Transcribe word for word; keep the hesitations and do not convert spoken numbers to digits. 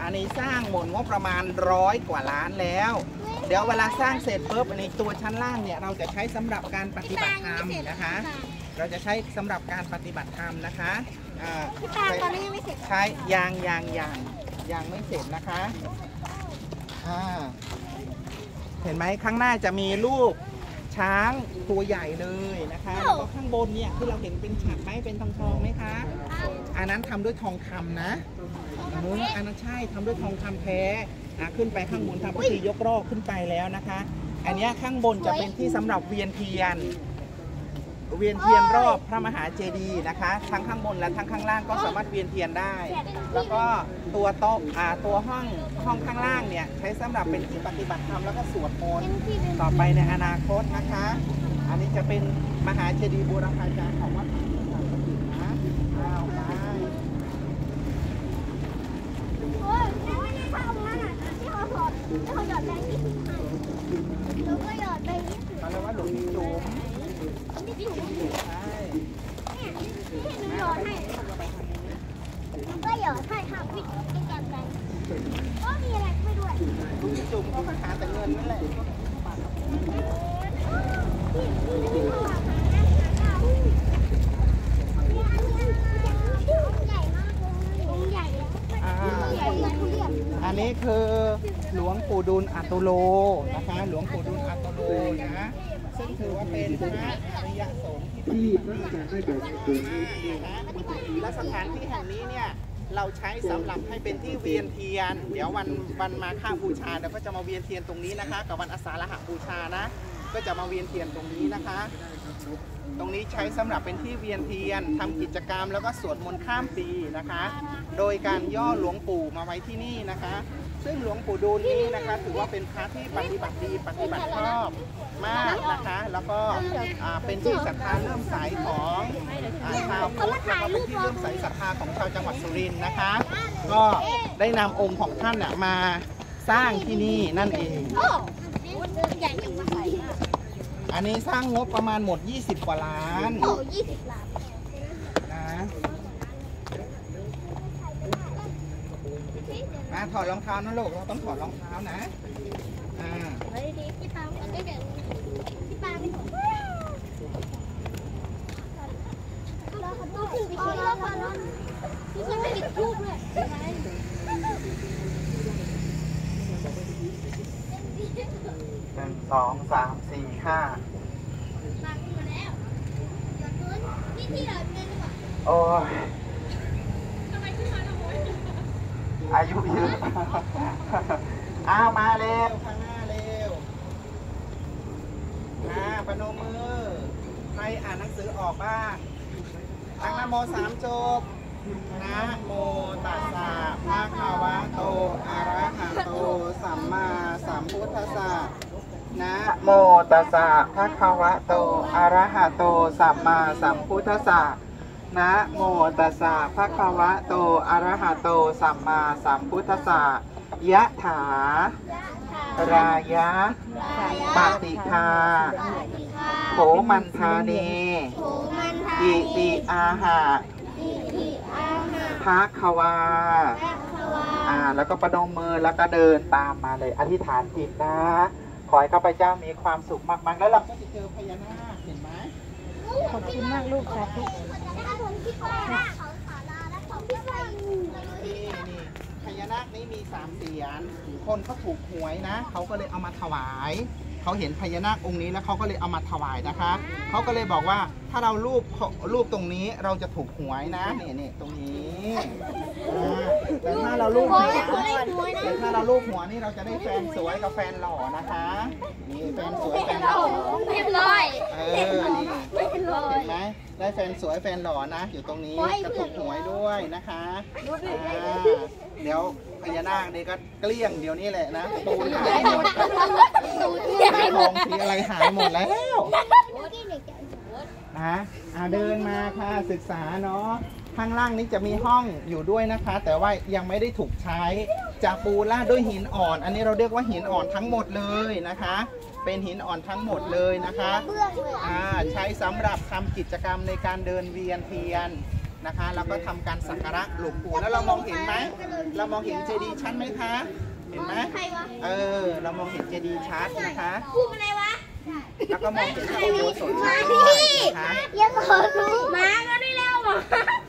อันนี้สร้างหมดงบประมาณร้อยกว่าล้านแล้วเดี๋ยวเวลาสร้างเสร็จปุ๊บในตัวชั้นล่างเนี่ยเราจะใช้สำหรับการปฏิบัติธรรมนะคะเราจะใช้สำหรับการปฏิบัติธรรมนะคะพี่ตาตอนนี้ยังไม่เสร็จใช้ยางยางยางยางไม่เสร็จนะคะเห็นไหมข้างหน้าจะมีรูปช้างตัวใหญ่เลยนะคะแล้วก็ข้างบนเนี่ยที่เราเห็นเป็นฉากไม้เป็นทองทองไหมคะอันนั้นทำด้วยทองคำนะอันนั้นใช่ทำด้วยทองคำแท้ขึ้นไปข้างบนทำพิธียกรอกขึ้นไปแล้วนะคะอันนี้ข้างบนจะเป็นที่สำหรับเวียนเทียนเวียนเทียนรอบพระมหาเจดีย์นะคะทั้งข้างบนและทั้งข้างล่างก็สามารถเวียนเทียนได้แล้วก็ตัวโต๊ะตัวห้องห้องข้างล่างเนี่ยใช้สำหรับเป็นที่ปฏิบัติธรรมแล้วก็สวดมนต์ต่อไปในอนาคตนะคะอันนี้จะเป็นมหาเจดีย์บูรพาจารย์ของวัดป่าสันตินะเอาไปโอ้ยแม่ไม่ได้ทำนั่นอ่ะที่เขาสอนที่เขาหยอดแบงค์ยี่สิบให้หนูก็หยอดแบงค์ยี่สิบเขาเรียกว่าหลวงพี่จุ๋มนี่ถูกใช่เนี่ยที่หนูหยอดให้ก็หยอดให้ค่ะพี่กินกันกันก็มีอะไรไม่ด้วยหลวงพี่จุ๋มก็มาหาแต่เงินนั่นแหละอันนี้คือหลวงปู่ดูลอัตโลนะคะหลวงปู่ดูลอัตโลนะซึ่งถือว่าเป็นพระอริยสงฆ์ที่พระอาจารย์ได้บอกนะและสถานที่แห่งนี้เนี่ยเราใช้สำหรับให้เป็นที่เวียนเทียนเดี๋ยววันวันมาฆบูชาเดี๋ยวก็จะมาเวียนเทียนตรงนี้นะคะกับวันอาสาฬหบูชานะก็จะมาเวียนเทียนตรงนี้นะคะตรงนี้ใช้สำหรับเป็นที่เวียนเทียนทำกิจกรรมแล้วก็สวดมนต์ข้ามปีนะคะโดยการย่อหลวงปู่มาไว้ที่นี่นะคะซึ่งหลวงปู่ดูลนี้นะคะถือว่าเป็นพระที่ปฏิบัติดีปฏิบัติชอบมากนะคะแล้วก็เป็นที่ศรัทธาเริ่มใสของชาวพุทธแล้วก็เป็นที่เริ่มใสศรัทธาของชาวจังหวัดสุรินทร์นะคะก็ได้นำองค์ของท่านมาสร้างที่นี่นั่นเองอันนี้สร้างงบประมาณหมดยี่สิบกว่าล้านโอ้ยี่สิบล้านนะมาถอดรองเท้านะลูกเราต้องถอดรองเท้านะอ่าไว้ดีพี่ตามก็ได้เดี๋ยวพี่ปาไม่ถอดเราขอโทษพี่ขอโทษขอโทษพี่จะไม่ติดรูปเลยหนึ่งสองสามสี่ห้ามาขึ้นมาแล้วหยอดพื้นนี่ที่หยอดเงินดีกว่าโอ้ยทำไมขึ้นมาทำไมอายุเยอะอ้าวมาเร็วข้างหน้าเร็วอ่าปนมือใครอ่านหนังสือออกบ้างตั้งนะโมสามจบนะโมตัสสะภะคะวะโตอะระหะโตสัมมาสัมพุทธัสสะนะโมตัสสะภะคะวะโตอะระหะโตสัมมาสัมพุทธัสสะนะโมตัสสะภะคะวะโตอะระหะโตสัมมาสัมพุทธัสสะยะถารายะปฏิคาโขมันธาเนอิติอาหะภะคะวาอ่าแล้วก็ประนมมือแล้วก็เดินตามมาเลยอธิษฐานจิตนะขอให้ข้าพเจ้ามีความสุขมากๆแล้วเราก็จะเจอพญานาคเห็นไหมขอบคุณมากลูกสาธุนี่พญานาคนี้มีสามเสียนคนเขาถูกหวยนะเขาก็เลยเอามาถวายเขาเห็นพญานาคองค์นี้แล้วเขาก็เลยเอามาถวายนะคะเขาก็เลยบอกว่าถ้าเรารูปรูปตรงนี้เราจะถูกหวยนะนี่นี่ตรงนี้แต่ถ้าเรารูปหัวแต่ถ้าเรารูปหัวนี่เราจะได้แฟนสวยกับแฟนหล่อนะคะนี่แฟนสวยแฟนหล่อเรียบร้อยเออนี่เห็นไหมได้แฟนสวยแฟนหล่อนะอยู่ตรงนี้จะถูกหวยด้วยนะคะเดี๋ยวพญานาคนี่ก็เกลี้ยงเดี๋ยวนี้แหละนะตูนหายหมดทองสีอะไรหายหมดแล้วนะเดินมาค่ะศึกษาเนาะข้างล่างนี้จะมีห้องอยู่ด้วยนะคะแต่ว่ายังไม่ได้ถูกใช้จะปูลาดด้วยหินอ่อนอันนี้เราเรียกว่าหินอ่อนทั้งหมดเลยนะคะเป็นหินอ่อนทั้งหมดเลยนะคะใช้สำหรับทำกิจกรรมในการเดินเวียนเทียนนะคะแล้วก็ทำการสักการะหลวงปู่แล้วเรามองเห็นไหมเรามองเห็นเจดีย์ชัดไหมคะ เห็นไหมเออ เรามองเห็นเจดีย์ชัดนะคะพูดอะไรวะแล้วก็มองเห็นพระอุโบสถชัดด้วยนะคะอย่าขอรู้มาก็ได้แล้วหมอ